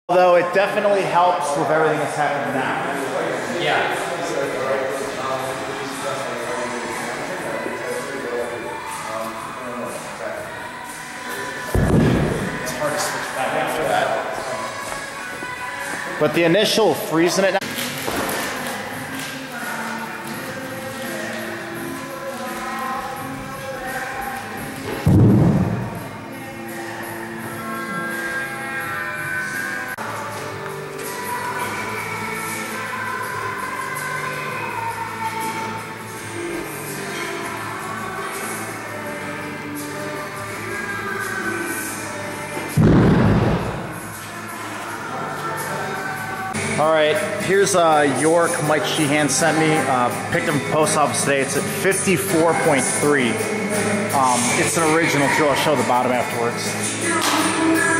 Although it definitely helps with everything that's happening now. Yeah. It's hard to switch back after that. But the initial freezing it now. All right, here's York. Mike Sheehan sent me. Picked him from post office today. It's at 54.3. It's an original too. I'll show the bottom afterwards.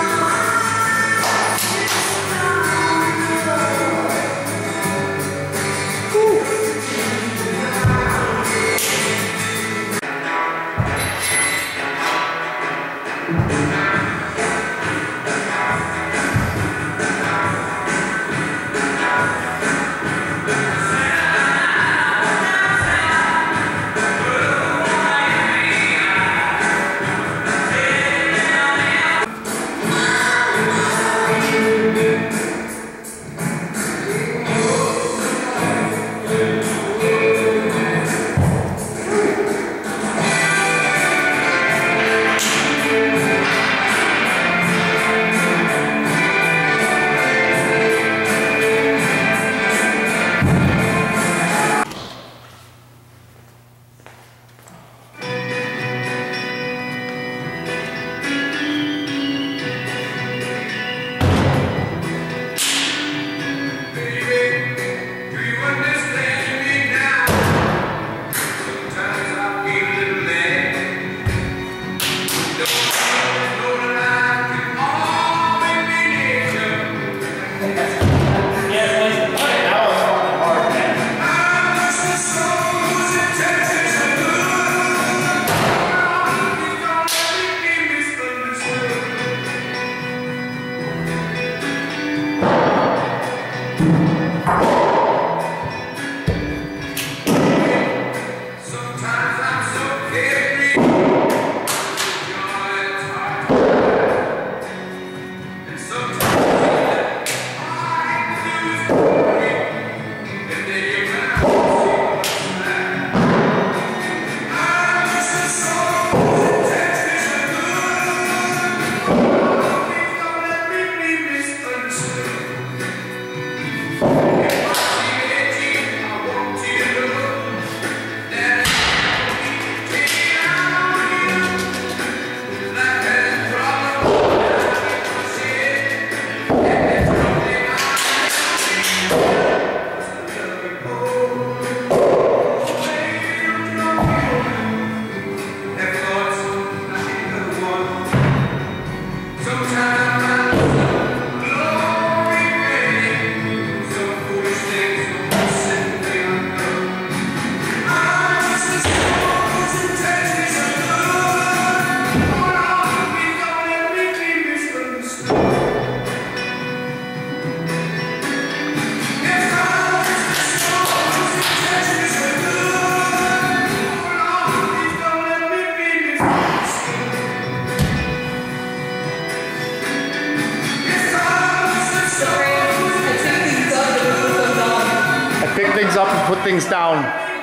Things up and put things down.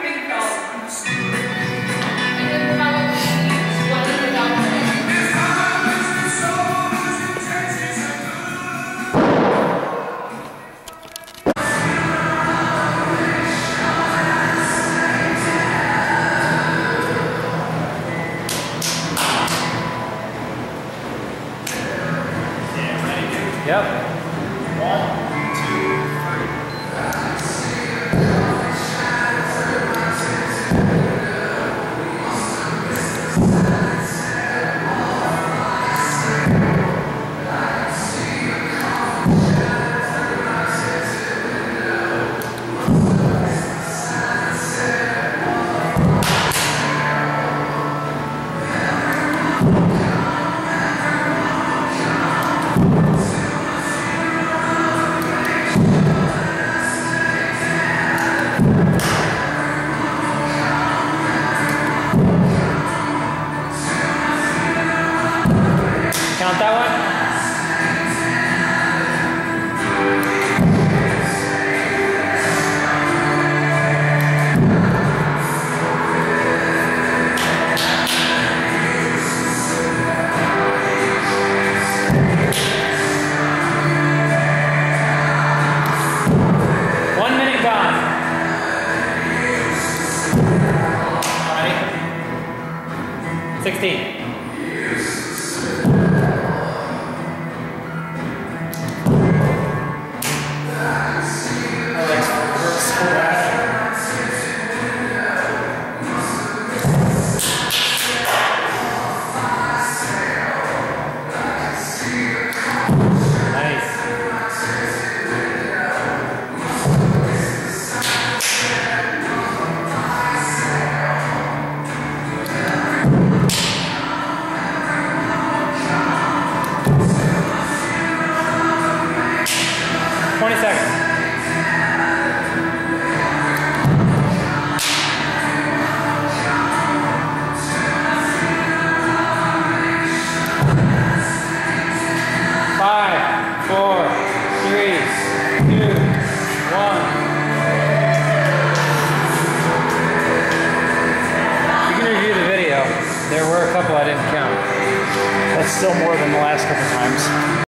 Yep. 1, 2, 3. that one? Gone. Alright. 16. Nice. 20 seconds. Five, four, three, two, one. You can review the video. There were a couple I didn't count. That's still more than the last couple times.